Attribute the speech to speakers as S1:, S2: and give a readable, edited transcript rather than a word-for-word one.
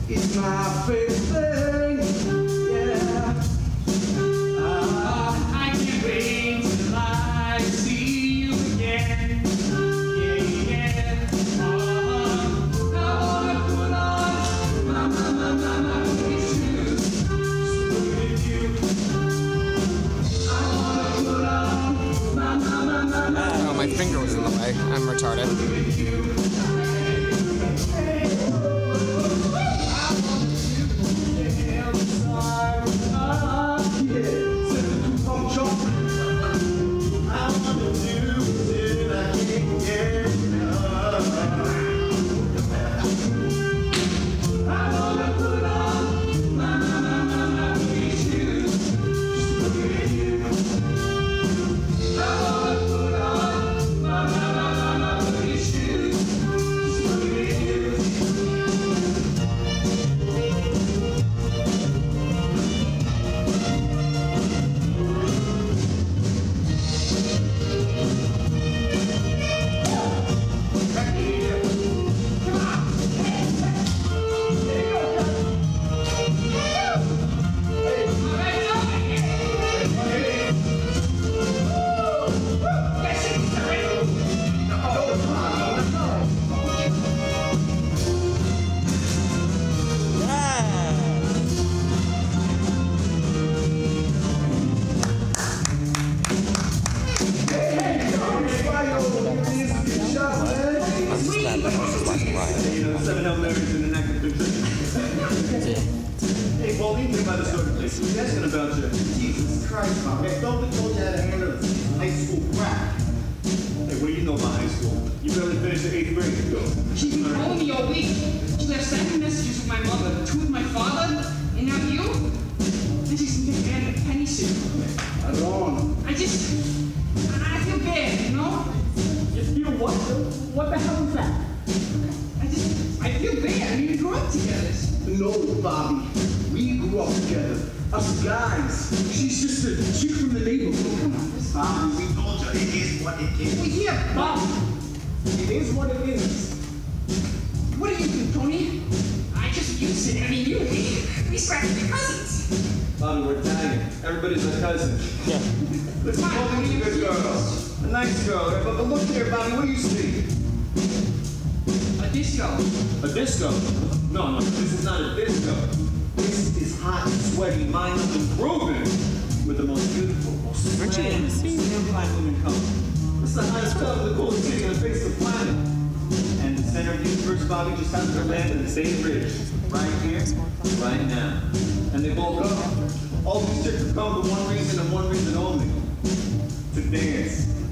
S1: It's my favorite thing, yeah. I can't wait till I see you again, yeah. I wanna put on my shoes with you. I wanna put on my
S2: Oh, my finger was in the way. I'm retarded.
S1: Hey, Pauline came by the store today. She was asking about you. Jesus Christ, Mom. Hey, don't be told you how to handle high school crap. Hey, what do you know about high school? You barely finished the 8th grade ago.
S3: She's been calling me all week. She left 7 messages with my mother, 2 with my father, and now you? This is the penny soup.
S1: I don't.
S3: I feel bad, you know?
S1: You feel what? What the hell is that?
S3: I feel bad. I mean, we grew up together.
S1: No, Bobby. We grew up together. Us guys. She's just a chick from the neighborhood. Come on, Bobby, we told you it is what it is.
S3: Well, yeah, Bob.
S1: It is what it is.
S3: What do you do, Tony? I just use it. I mean, you and me, we scratch the cousins.
S1: Bobby, we're Italian. Everybody's a cousin.
S2: Yeah.
S1: Listen, Pauline's a good girl. A nice girl. But look here, Bobby, what do you see?
S3: A disco.
S1: A disco? No, this is not a disco. This is hot, sweaty, mindless, and grooving with the most beautiful, most grand, fine women come. This is the hottest club in the coolest city on the face of the planet. And the center of the universe, Bobby, just happens to land in the same bridge. Right here, right now. And they woke up. All these chicks have come for one reason and one reason only. To dance.